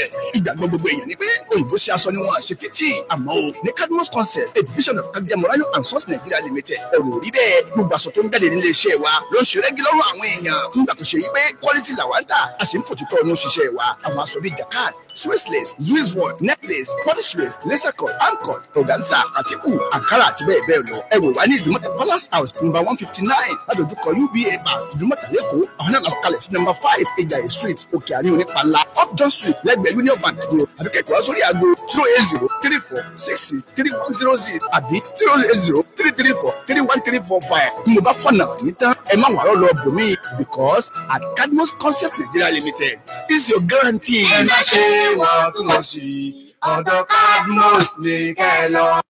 bẹ́ẹ̀. Ìgbàgbọ́ gbogbo èèyàn ni pé òyìnbó ṣe aṣọ ni wọ́n ṣe fìtì. Àmọ́ o ní Kadmos concept a division of Kadmos and Sons Nigeria Limited. Ẹ̀rù rí bẹ́ẹ̀ gbogbo aṣọ tó ń jáde nílé iṣẹ́ wa ló ń ṣe rẹ́gí lọ́rùn àwọn èèyàn. Nígbà tó ṣe yí pé quality làwọn ń tà a sì ń fòtítọ́ ọdún ṣiṣẹ́ wa. Àwọn aṣọ bíi jacquard, Swiss lace, Swiss wool, necklace, Polish lace, laser cut, ancut, organza, àtíkù, àǹkárá àti bẹ́ẹ̀ bẹ́ẹ̀ lọ. Ẹ wò wá ní Ìdúmọ̀tà Palace House number 159 ládojúkọ UBA Bank Ìdúmọ̀tà lẹ́kọ̀ọ́. Àwọn náà lọ kalẹ̀ sí number 5 Ìjàyè street Òkè Àárín Onípàlà up John street lẹ́gbẹ̀ẹ́ Union Bank ni o. Àbí kẹ̀kọ́ sórí aago 08034663106 àbí 08033431345. Mo bá fọ̀nà yín tán ẹ má wàá lọ bòmí because at Kadmos Concept Nigeria Limited is your guarantee. Ẹ má ṣe wọ́n tún wọ́n sí ọ̀dọ̀ Kadmos ní kẹ́ lọ.